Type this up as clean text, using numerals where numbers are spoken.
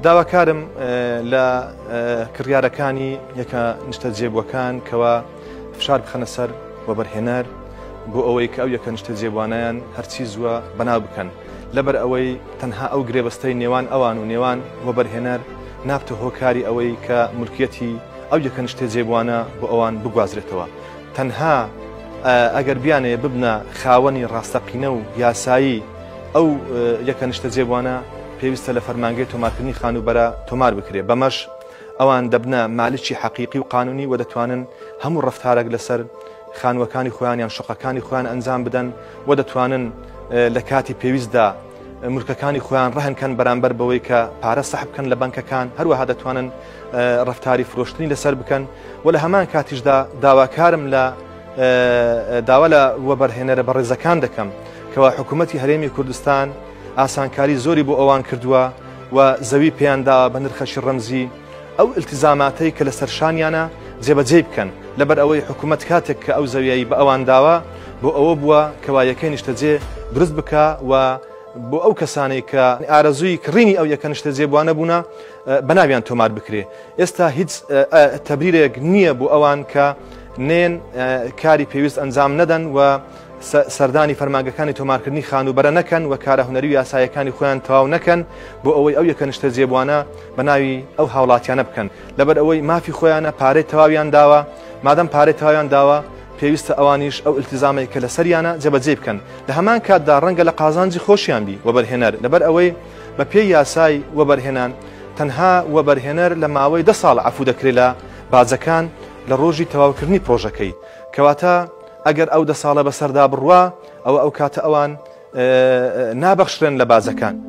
داواکارم لە کڕیارەکانی یەکە نیشتە جێبووەکان کەوا فشار بخەنە سەر وەبەرهێنەر بۆ ئەوەی کە ئەو یەکە نیشتە جێبوانیان هەرچی زووە بەناو بکەن لەبەر ئەوەی تەنها ئەو گرێبەستەی نێوان ئەوان و نێوان وەبەرهێنەر نابتە هۆکاری ئەوەی کە مولکیەتی ئەو یەکە نیشتە جێبوانە بۆ ئەوان بگوازرێتەوە. تەنها ئەگەر بیانێ ببنە خاوەنی ڕاستەقینە و یاسایی ئەو یەکە نیشتە جێبوانە پێویستە لە فەرمانگەی تۆمارکردنی خانوبەرە تۆمار بکرێت. بەمەش ئەوان دەبنە مالکی حەقیقی و قانونی و دەتوانن هەموو ڕەفتارێک لەسەر خانووەکانی خۆیان یان شقەکانی خۆیان ئەنجام بدەن و دەتوانن لە کاتی پێویستدا مولکەکانی خۆیان ڕەهنکەن بەرامبەر بەوەی کە پارە سەحب بکەن لە بەنکەکان، هەروەها دەتوانن ڕەفتاری فرۆشتنی لەسەر بکەن و لە هەمان کاتیشدا داواکارم لە داوا لە وەبەرهێنەرە بەڕێزەکان دەکەم کەوا حکوومەتی هەرێمی کوردستان ئاسانکاری زۆری بۆ ئەوان کردووە و زەوی پێیان داوە بە نرخەشی ڕەمزی ئەو ئیلتیزاماتەی کە لە سەرشانیانە جێبەجێ بکەن لەبەر ئەوەی حکوومەت کاتێک کە ئەو زەویایی بە ئەوان داوە بۆ ئەوە بووە کەوا یەکەی نیشتەجێ دروست بکە و بۆ ئەو کەسانەی کە ئارەزووی کڕینی ئەو یەکە نیشتە جێبوانە بوونە بەناویان تۆمار بکرێ. ئێستا هیچ تەبریرێک نییە بۆ ئەوان کە نێن کاری پێویست ئەنجام نەدەن و سەردانی فەرمانگەکانی تۆمارکردنی خانوبەرە نەکەن و کارە هونەری و یاسایەکانی خۆیان تەواو نەکەن بۆ ئەوەی ئەو یەکە نیشتە جێبوانە بە ناوی ئەو هاوڵاتیانە بکەن لەبەر ئەوەی مافی خۆیانە پارەی تەواویان داوە مادەم پارەی تەواویان داوە پێویستە ئەوانیش ئەو ئیلتیزامی کە لە سەریانە جێبەجێ بکەن لە هەمان کاتدا ڕەنگە لە قازانجی خۆشیان بی وەبەرهێنەر لەبەر ئەوەی بە پێی یاسای وەبەرهێنان تەنها وەبەرهێنەر لە ماوەی 10 ساڵ عەفو دەکرێت لە باجەکان لە ڕۆژی تەواوکردنی پرۆژەکەی کەواتە ئەگەر ئەو 10 ساڵە بەسەردا بڕوا ئەو کاتە ئەوان نابەخشرێن لە باجەکان.